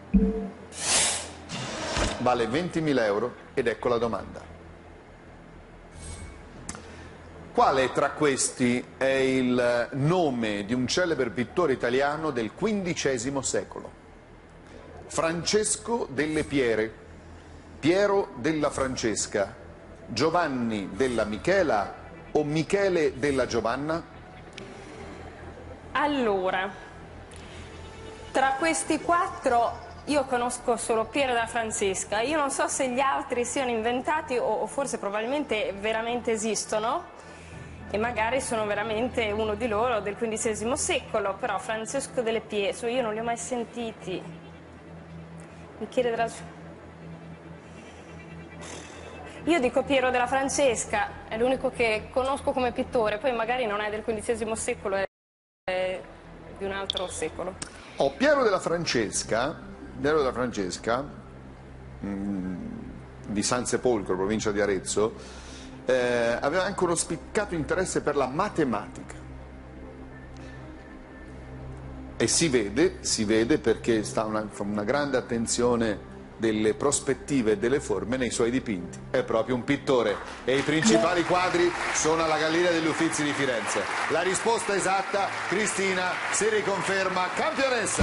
Vale 20.000 euro ed ecco la domanda. Quale tra questi è il nome di un celebre pittore italiano del XV secolo? Francesco delle Piere, Piero della Francesca, Giovanni della Michela o Michele della Giovanna? Allora, tra questi quattro io conosco solo Piero della Francesca. Io non so se gli altri siano inventati o forse probabilmente veramente esistono e magari sono veramente uno di loro del XV secolo, però Francesco delle Piere, io non li ho mai sentiti. Michele della... Io dico Piero della Francesca, è l'unico che conosco come pittore, poi magari non è del XV secolo, è di un altro secolo. Oh, Piero della Francesca, di San Sepolcro, provincia di Arezzo, aveva anche uno spiccato interesse per la matematica. E si vede perché sta una grande attenzione delle prospettive e delle forme nei suoi dipinti. È proprio un pittore e i principali quadri sono alla Galleria degli Uffizi di Firenze. La risposta esatta, Cristina si riconferma campionessa.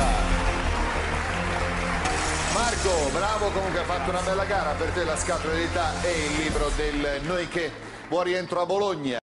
Marco, bravo, comunque ha fatto una bella gara, per te la scatola d'età e il libro del Noi che. Buon rientro a Bologna.